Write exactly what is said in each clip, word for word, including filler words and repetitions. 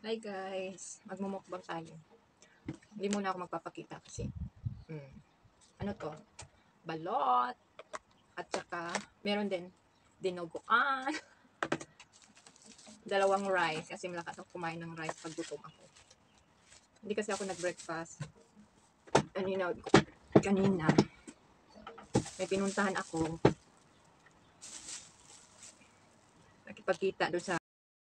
Hi guys, magmumukbang tayo. Hindi muna ako magpapakita kasi mm, ano to, balot at saka meron din dinuguan, dalawang rice kasi malakas ako kumain ng rice pag gutom ako. Hindi kasi ako nag-breakfast. Kanina, kanina may pinuntahan ako. Nakipagkita doon sa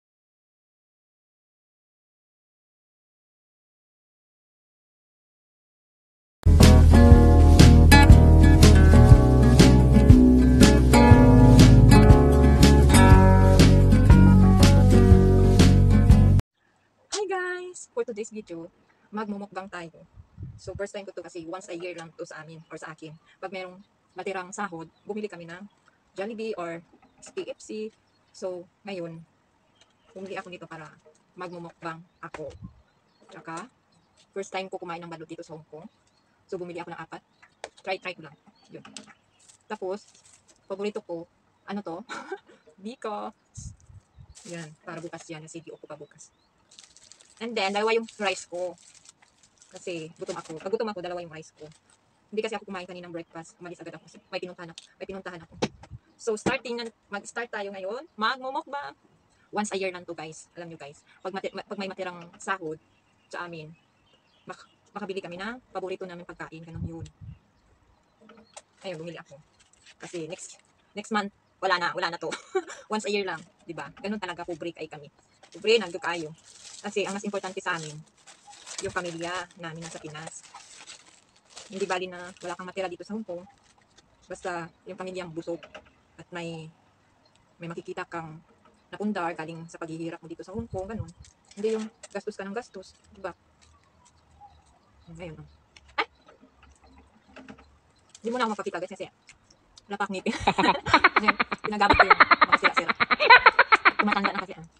Hi guys! For today's video, magmumukbang tayo. So first time ko to kasi once a year lang to sa amin or sa akin. Pag merong matirang sahod, bumili kami ng Jollibee or K F C. So ngayon, bumili ako nito para magmumukbang ako. Tsaka, first time ko kumain ng balot dito sa Hong Kong. So bumili ako ng apat. Try-try ko lang. Yun. Tapos, paborito ko, ano to? Biko. Yan, para bukas yan. C D O ko pa bukas. And then, dalawa yung rice ko. Kasi gutom ako. Pag gutom ako, dalawa yung rice ko. Hindi kasi ako kumain kaninang breakfast. Umalis agad ako kasi may pinuntahan ako. May pinuntahan ako. So, starting, mag-start tayo ngayon. Magmumukbang. Once a year lang to guys. Alam nyo guys. Pag, mati- pag may matirang sahod sa amin, mak makabili kami ng paborito namin pagkain. Ganun yun. Ayun, bumili ako. Kasi next next month, wala na. Wala na to. Once a year lang. Diba? Ganun talaga. Pobre kay kami. Pobre, nagkakayo. Kasi ang mas importante sa amin, yung pamilya namin nasa Pinas. Hindi bali na wala kang matira dito sa Hong Kong. Basta yung pamilyang busog at may may makikita kang napundar galing sa paghihirap mo dito sa Hong Kong, ganun. Hindi yung gastos ka ng gastos, diba? Ngayon, oh. Ay! Hindi mo na ako magpapita guys kasi wala pa akong ngipin. Kasi pinagamit ko yung mga sira-sira. Tumatanda na kasi ano.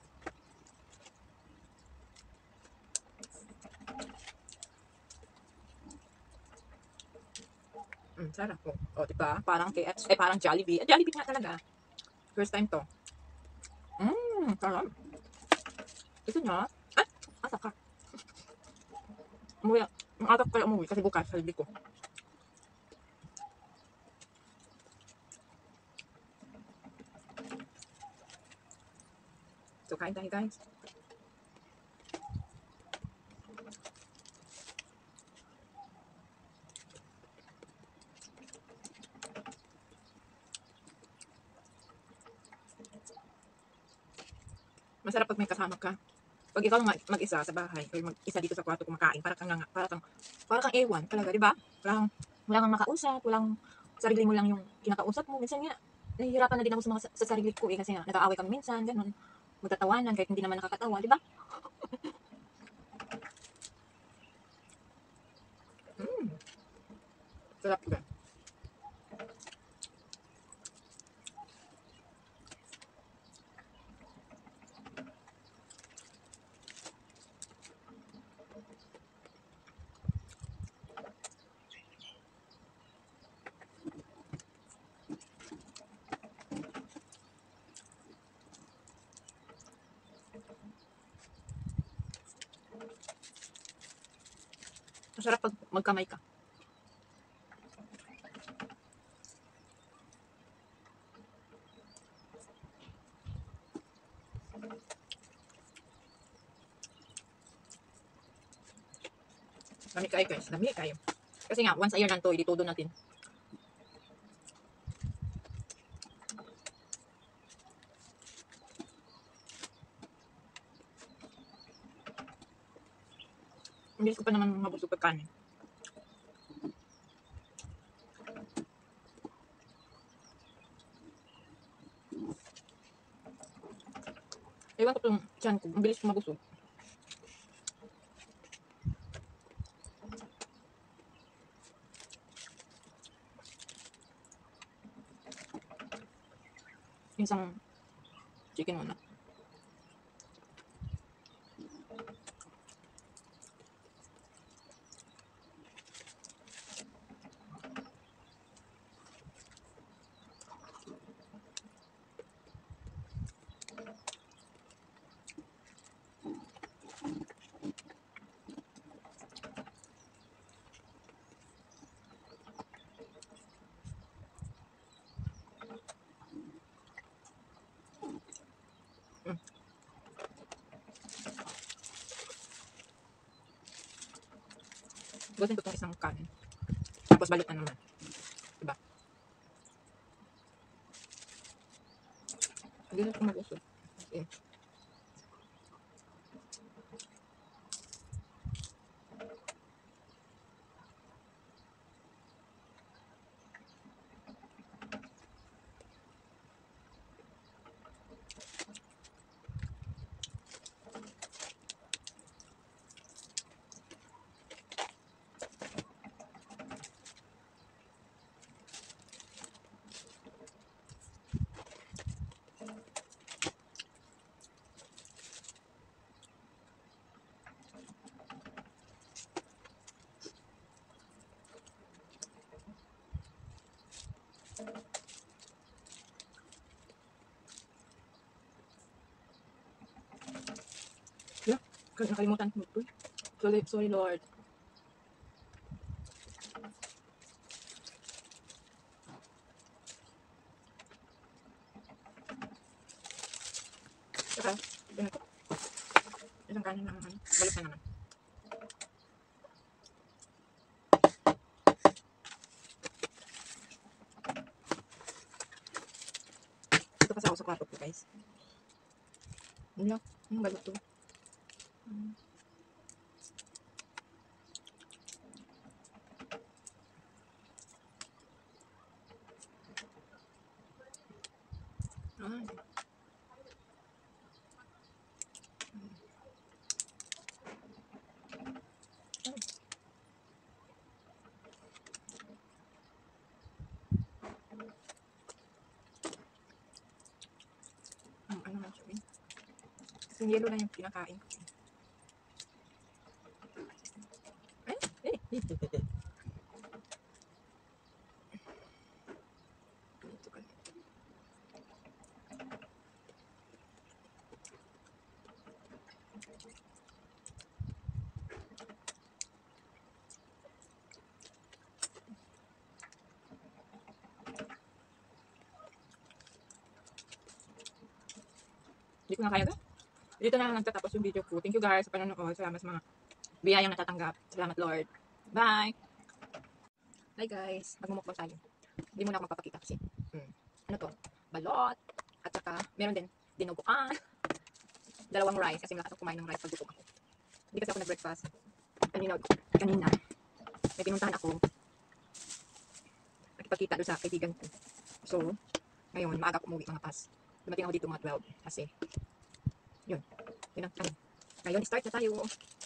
Mm, sarap po. O, diba? Parang K F C, eh parang Jollibee. Eh, Jollibee nga talaga. First time to. Mmm, sarap. Gusto nyo? Ay! Asa ka? Umuwi. Ang atak kayo umuwi kasi bukas, halbi ko. So, kain tayo guys. Masarap pag may kasama ka. Pag ikaw lang mag-isa sa bahay, or mag-isa dito sa kwarto kumakain, para kang, para kang, para kang ewan talaga, di ba? Wala kang, wala kang makausap, walang sarili mo lang yung kinakausap mo. Minsan nga, nahihirapan na din ako sa, mga, sa sarili ko eh, kasi nga, nag-aaway kami minsan, ganun. Magtatawanan kahit hindi naman nakakatawa, di ba? Mm, sarap ba? Masarap pag magkamay ka. Dami kayo guys, dami kayo. Kasi nga, once a year lang to, ilitudo natin. Hindi ko pa naman mabusog pagkanin. Ewan ko itong tiyan ko, ang bilis ko mabusog. Isang chicken muna. Gusto ko itong isang kanin. Tapos balot na naman. Diba? Hindi na ito mag-usod. Okay. Yeah, nakalimutan ko ito. Sorry, sorry Lord. Saka, ito na ito. Isang kanin lang naman. Balot na naman. Ito kasi ako sa kwarto ko guys. Ano lang, yung balot to. Hmm. Ay. Ang ano man siya eh. Kasi yellow na yung pinakain ko. Ay, eh, eh. Ito ka. Hindi ko na kaya to. Dito na lang nagtatapos yung video ko. Thank you guys sa panonood. Salamat sa mga biyayang natatanggap. Salamat Lord. Bye! Hi guys, magmumukbang tayo. Hindi muna ako magpapakita kasi. Hmm. Ano to? Balot. At saka, meron din dinuguan. Dalawang rice kasi malakas ako kumain ng rice pag gutom ako. Hindi kasi ako nag-breakfast. Kanina, kanina, may pinuntahan ako. Nakipagkita doon sa kaibigan ko. So, ngayon, maaga ako umuwi mga pas. Dumating ako dito mga twelve kasi, yun, yun ang, ngayon, start na tayo.